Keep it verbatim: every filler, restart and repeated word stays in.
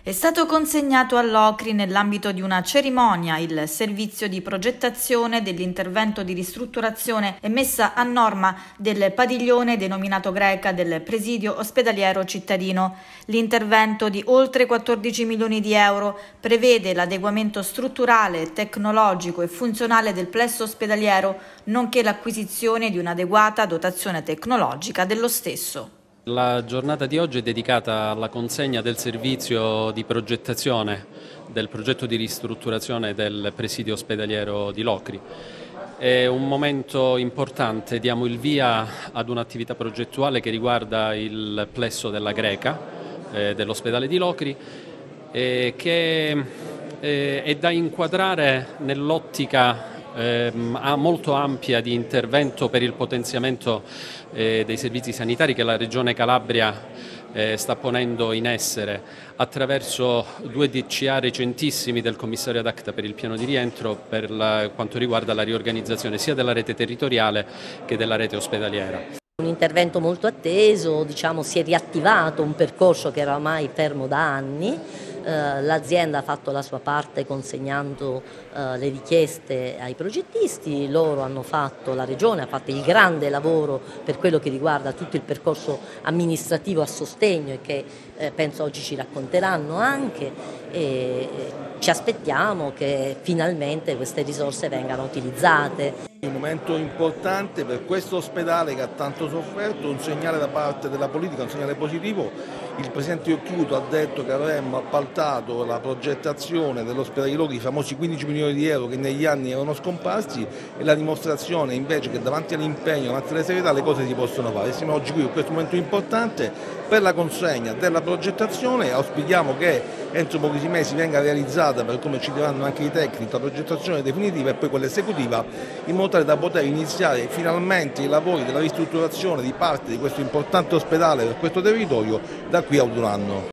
È stato consegnato all'Ocri nell'ambito di una cerimonia il servizio di progettazione dell'intervento di ristrutturazione e messa a norma del padiglione denominato Greca del presidio ospedaliero cittadino. L'intervento di oltre quattordici milioni di euro prevede l'adeguamento strutturale, tecnologico e funzionale del plesso ospedaliero, nonché l'acquisizione di un'adeguata dotazione tecnologica dello stesso. La giornata di oggi è dedicata alla consegna del servizio di progettazione del progetto di ristrutturazione del presidio ospedaliero di Locri. È un momento importante, diamo il via ad un'attività progettuale che riguarda il plesso della Greca, eh, dell'ospedale di Locri, eh, che eh, è da inquadrare nell'ottica Eh, molto ampia di intervento per il potenziamento eh, dei servizi sanitari che la Regione Calabria eh, sta ponendo in essere attraverso due D C A recentissimi del commissario ad acta per il piano di rientro per la, quanto riguarda la riorganizzazione sia della rete territoriale che della rete ospedaliera. Un intervento molto atteso, diciamo, si è riattivato un percorso che era ormai fermo da anni. Uh, l'azienda ha fatto la sua parte consegnando uh, le richieste ai progettisti, loro hanno fatto, la Regione ha fatto il grande lavoro per quello che riguarda tutto il percorso amministrativo a sostegno e che eh, penso oggi ci racconteranno anche, e ci aspettiamo che finalmente queste risorse vengano utilizzate. Un momento importante per questo ospedale che ha tanto sofferto, un segnale da parte della politica, un segnale positivo. Il Presidente Occhiuto ha detto che avremmo appaltato la progettazione dell'ospedale di Locri, i famosi quindici milioni di euro che negli anni erano scomparsi, e la dimostrazione invece che davanti all'impegno, davanti alle serietà, le cose si possono fare. Siamo oggi qui in questo momento importante per la consegna della progettazione. Auspichiamo che entro pochi mesi venga realizzata, per come ci diranno anche i tecnici, la progettazione definitiva e poi quella esecutiva, in modo tale da poter iniziare finalmente i lavori della ristrutturazione di parte di questo importante ospedale per questo territorio da qui a un anno.